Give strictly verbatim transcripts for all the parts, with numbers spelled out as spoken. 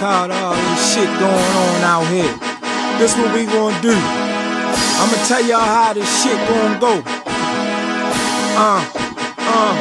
tired of all this shit going on out here. This what we gonna do. I'ma tell y'all how this shit gonna go. Uh, uh.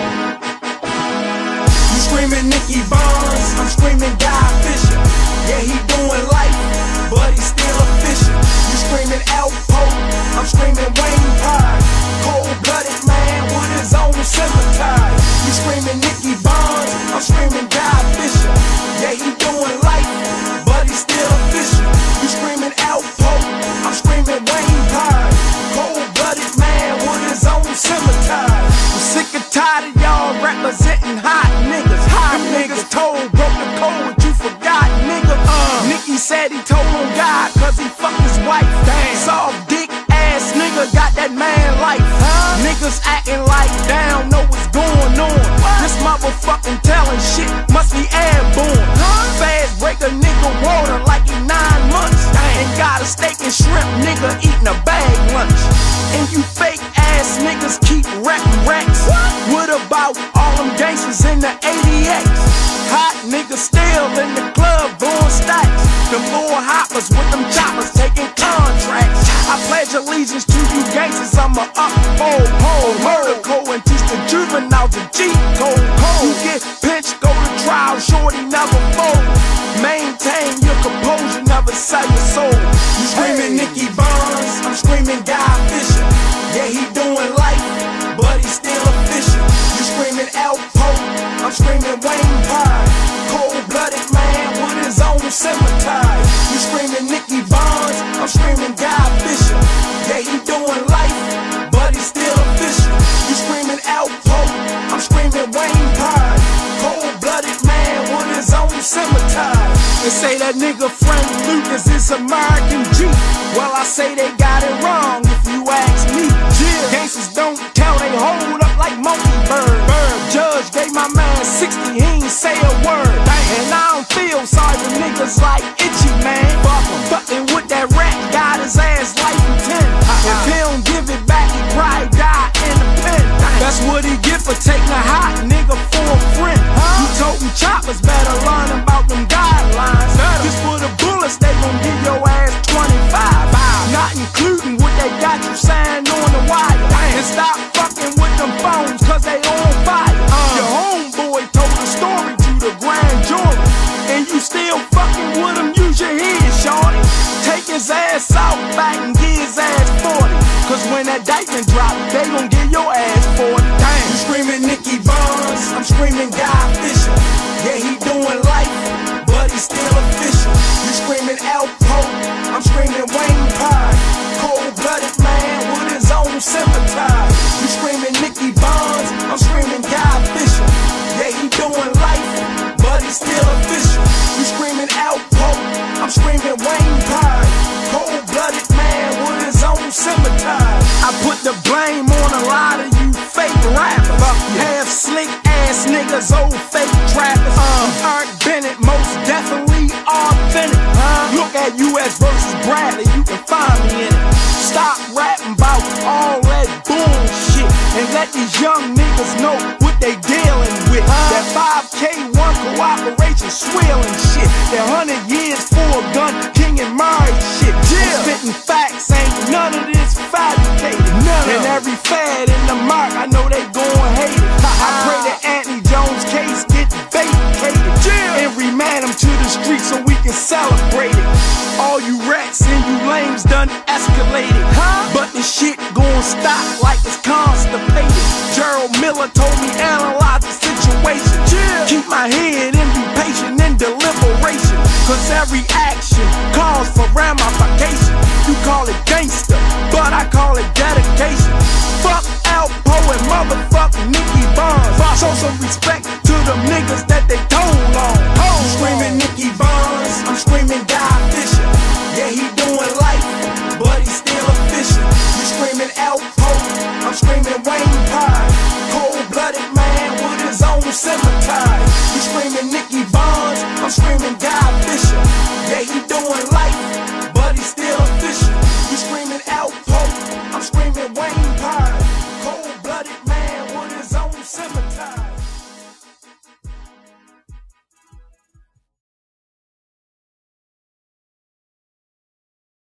You screaming Nicky Barnes, I'm screaming Guy Fisher. Yeah, he doing life, but he's still official. You screaming Al Pope, I'm screaming Wayne Pye. Cold-blooded man with his own sympathize. You screaming Nicky Barnes, I'm screaming Guy Fisher. Yeah, he doing life, but he's still official. You screaming Al Pope, I'm screaming Wayne Pye. Cold-blooded man with his own sympathize. I'm sick and tired of y'all representing hot niggas. Hot niggas told, broke the code, what you forgot, nigga. Uh, Nicky said he told on God, cause he fucked his wife. Damn. Soft dick ass nigga got that man life. Huh? Niggas acting like they don't know what's going on. What? This motherfucking telling shit must be airborne. Huh? Fast break a nigga water like he nine months. Damn. And got a steak and shrimp nigga eating a bag lunch. And you fake ass niggas keep rapping racks. What? What about all them gangsters in the eighty X? Hot niggas still in the club blowing stacks. The more hoppers with them choppers taking contracts. I pledge allegiance to you gangsters, I'm a uphold pole. Murder code and teach the juveniles a G code. You get pinched, go to trial, shorty never fold. Maintain your composure, never sell your soul. You screaming hey. Nicky Barnes, I'm screaming Guy Fisher. Yeah, he doing life, but he's still official. You screaming Al Pope, I'm screaming Wayne Pye. Cold-blooded man with his own sympathize. You screaming Nicky Barnes, I'm screaming Guy Fisher. Yeah, he doing life, but he's still official. You screaming Al Pope, I'm screaming Wayne Pye. Cold-blooded man with his own sympathize. They say that nigga Frank Lucas is American G. Well, I say they got it wrong if you ask me. Yeah. Gangsters don't tell, they hold up like monkey bird. Bird. Judge gave my man sixty, he ain't say a word. Dang. And I don't feel sorry for niggas like Itchy, man. Fuck him. Fucking with that rat, got his ass life in ten. Uh-huh. If he don't give it back, he probably die in the pen. Dang. That's what he get for taking a hot nigga for a friend. Huh? You toting choppers, better learn about them guidelines. Better. Just for the bullets, they gon' give your ass twenty-five. Wow. Not including what they got you signed on the wire. Damn. And stop fucking with them phones, cause they on fire. Uh. Your homeboy told the story to the grand jury, and you still fucking with him, use your head, shorty. Take his ass out back and give his ass forty. Cause when that indictment drop, they gon' give your ass forty. Damn. You screaming Nicky Barnes, I'm screaming Guy Fisher. Yeah, he doing life, but he's still official. You screaming Al Pope, I'm screaming Wayne Pye. Cold-blooded man with his own sympathize. You screaming Nicky Barnes, I'm screaming Guy Fisher. Yeah, he doing life, but he's still official. You screaming Al Pope, I'm screaming Wayne Pye. Cold-blooded man with his own sympathize. I put the blame on a lot of you fake rappers. Half slick ass niggas, old fake trappers. Uh, Eric Bennett, most definitely authentic. Uh, Look at U S versus Bradley, you can find me in it. Stop rapping about all that bullshit and let these young niggas know what they dealing with. Uh, that five K one cooperation swilling shit. That hundred years for a gun, King and Murray shit. Yeah. I'm spitting facts, ain't none of this fabricated. None and every fad in the mark, I know they gon' hate it. I pray that Anthony Jones' case get vacated. Yeah. And remand him to the streets so we can celebrate it. All you rats and you lames done escalated. Huh? But this shit gon' stop like it's constipated. Gerald Miller told me analyze the situation. Yeah. Keep my head and be patient in deliberation. Cause every action calls for ramification. You call it gangster, but I call it dedication. Fuck Al Poe and motherfucking Nicky Barnes. Show some respect to them niggas that they told on. You screaming Nicky Barnes, I'm screaming Guy Fisher. Yeah, he doing life, but he's still official. You screaming Al Pope, I'm screaming Wayne Pye. Cold-blooded man with his own sympathize. You screaming Nicky Barnes, I'm screaming Guy Fisher. Yeah, he doing life,